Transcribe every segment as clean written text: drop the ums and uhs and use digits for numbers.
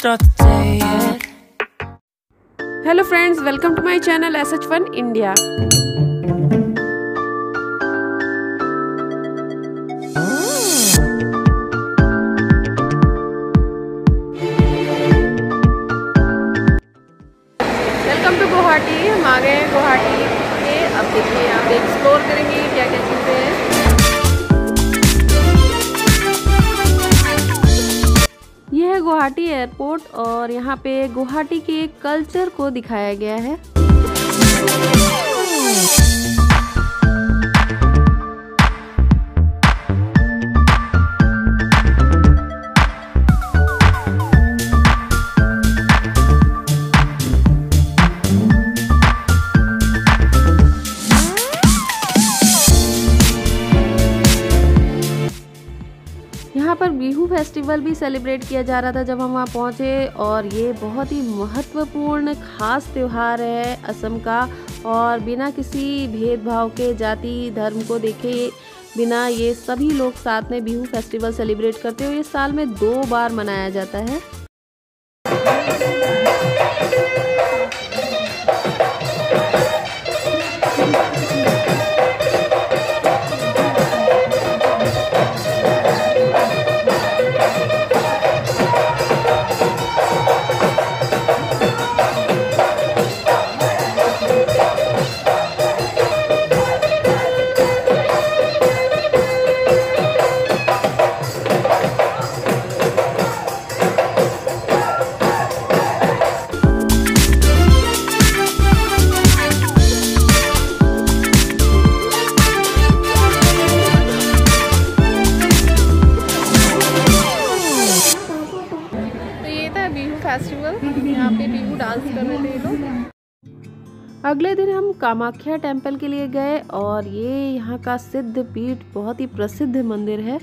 start the day yet. Hello friends, welcome to my channel SH1 India. Welcome to Guwahati. हम आ गए हैं गुवाहाटी के। अब देखिए यहाँ पे एक्सप्लोर करेंगे क्या क्या चीज़ें हैं। यह है गुवाहाटी एयरपोर्ट और यहाँ पे गुवाहाटी के कल्चर को दिखाया गया है। यहाँ पर बिहू फेस्टिवल भी सेलिब्रेट किया जा रहा था जब हम वहाँ पहुँचे, और ये बहुत ही महत्वपूर्ण खास त्यौहार है असम का। और बिना किसी भेदभाव के, जाति धर्म को देखे बिना, ये सभी लोग साथ में बिहू फेस्टिवल सेलिब्रेट करते हुए ये साल में 2 बार मनाया जाता है। फेस्टिवल, यहाँ पे बिहू डांस कर रहे थे ये लोग। अगले दिन हम कामाख्या टेम्पल के लिए गए और ये यहाँ का सिद्ध पीठ बहुत ही प्रसिद्ध मंदिर है।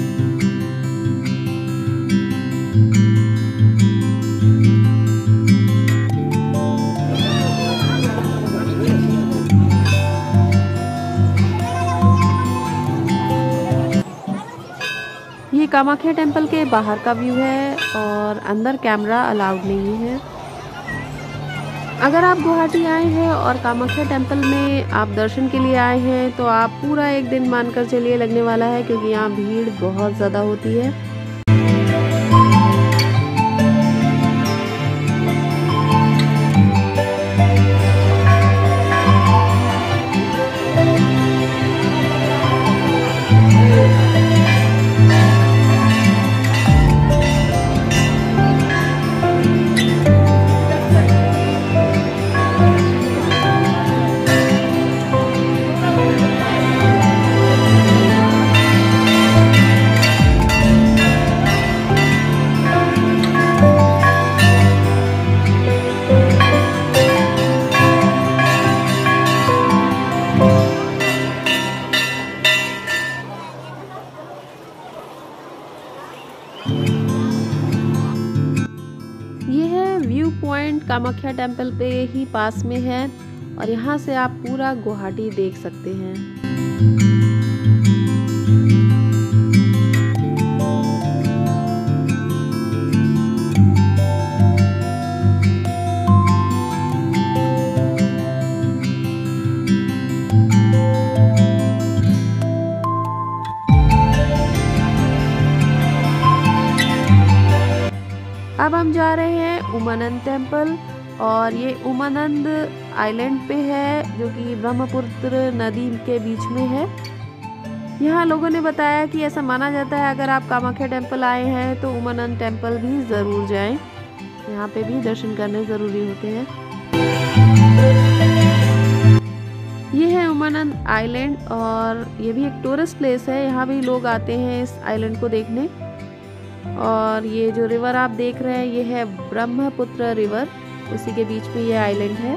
ये कामाख्या टेम्पल के बाहर का व्यू है और अंदर कैमरा अलाउड नहीं है। अगर आप गुवाहाटी आए हैं और कामाख्या टेम्पल में आप दर्शन के लिए आए हैं तो आप पूरा एक दिन मानकर चलिए लगने वाला है, क्योंकि यहाँ भीड़ बहुत ज़्यादा होती है। ये है व्यू पॉइंट, कामाख्या टेम्पल पे ही पास में है और यहाँ से आप पूरा गुवाहाटी देख सकते हैं। अब हम जा रहे हैं उमानंद टेम्पल, और ये उमानंद आइलैंड पे है जो कि ब्रह्मपुत्र नदी के बीच में है। यहाँ लोगों ने बताया कि ऐसा माना जाता है अगर आप कामाख्या टेम्पल आए हैं तो उमानंद टेम्पल भी ज़रूर जाएं। यहाँ पे भी दर्शन करने ज़रूरी होते हैं। ये है उमानंद आइलैंड और ये भी एक टूरिस्ट प्लेस है। यहाँ भी लोग आते हैं इस आइलैंड को देखने। और ये जो रिवर आप देख रहे हैं ये है ब्रह्मपुत्र रिवर, उसी के बीच में ये आइलैंड है।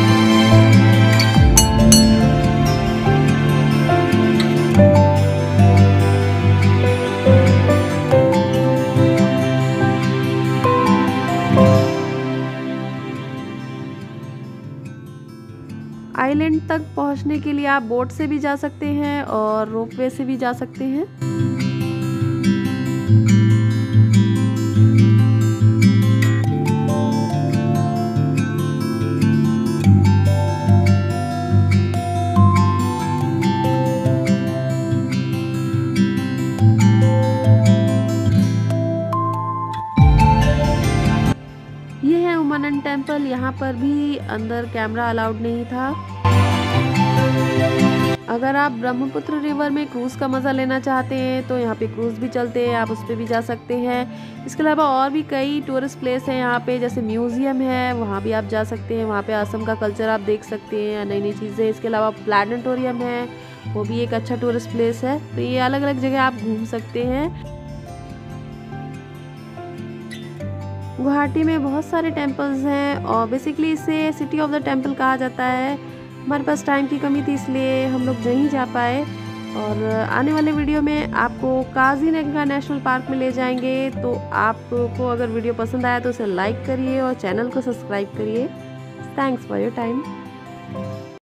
आइलैंड तक पहुंचने के लिए आप बोट से भी जा सकते हैं और रोपवे से भी जा सकते हैं। टेम्पल, यहाँ पर भी अंदर कैमरा अलाउड नहीं था। अगर आप ब्रह्मपुत्र रिवर में क्रूज़ का मज़ा लेना चाहते हैं तो यहाँ पे क्रूज़ भी चलते हैं, आप उस पर भी जा सकते हैं। इसके अलावा और भी कई टूरिस्ट प्लेस हैं यहाँ पे, जैसे म्यूज़ियम है, वहाँ भी आप जा सकते हैं। वहाँ पे असम का कल्चर आप देख सकते हैं, नई नई चीज़ें। इसके अलावा प्लानेटोरियम है, वो भी एक अच्छा टूरिस्ट प्लेस है। तो ये अलग अलग जगह आप घूम सकते हैं। गुवाहाटी में बहुत सारे टेम्पल्स हैं और बेसिकली इसे सिटी ऑफ द टेम्पल कहा जाता है। हमारे पास टाइम की कमी थी, इसलिए हम लोग नहीं जा पाए। और आने वाले वीडियो में आपको काजीरंगा नेशनल पार्क में ले जाएंगे। तो आपको अगर वीडियो पसंद आया तो उसे लाइक करिए और चैनल को सब्सक्राइब करिए। Thanks for your time.